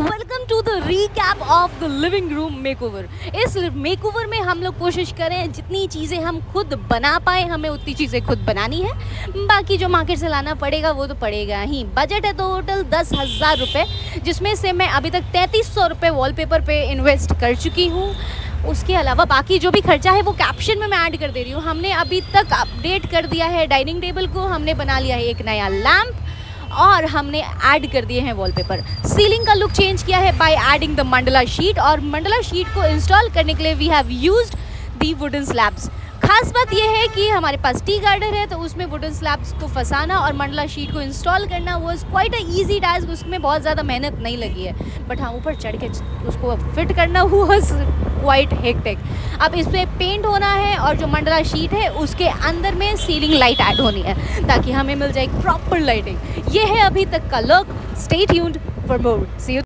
Welcome to the recap of the living room makeover. इस makeover में हम लोग कोशिश करें जितनी चीज़ें हम खुद बना पाए हमें उतनी चीज़ें खुद बनानी है, बाकी जो मार्केट से लाना पड़ेगा वो तो पड़ेगा ही। बजट है टोटल 10,000 रुपये, जिसमें से मैं अभी तक 3300 रुपये वॉलपेपर पे इन्वेस्ट कर चुकी हूँ। उसके अलावा बाकी जो भी खर्चा है वो कैप्शन में मैं ऐड कर दे रही हूँ। हमने अभी तक अपडेट कर दिया है डाइनिंग टेबल को, हमने बना लिया है एक नया लैम्प और हमने ऐड कर दिए हैं वॉलपेपर। सीलिंग का लुक चेंज किया है by adding the mandala sheet, और मंडला शीट को इंस्टॉल करने के लिए we have used the wooden slabs. खास बात यह है कि हमारे पास टी गार्डर है, तो उसमें वुडन स्लैब्स को फंसाना और मंडला शीट को इंस्टॉल करना was quite a easy task. उसमें बहुत ज़्यादा मेहनत नहीं लगी है, बट हाँ ऊपर चढ़ के उसको फिट करना वाज क्वाइट हेक्टिक। अब इस पर पेंट होना है और जो मंडला शीट है उसके अंदर में सीलिंग लाइट ऐड होनी है ताकि हमें मिल जाए प्रॉपर लाइटिंग। ये है अभी तक का look. Stay tuned for more. See you.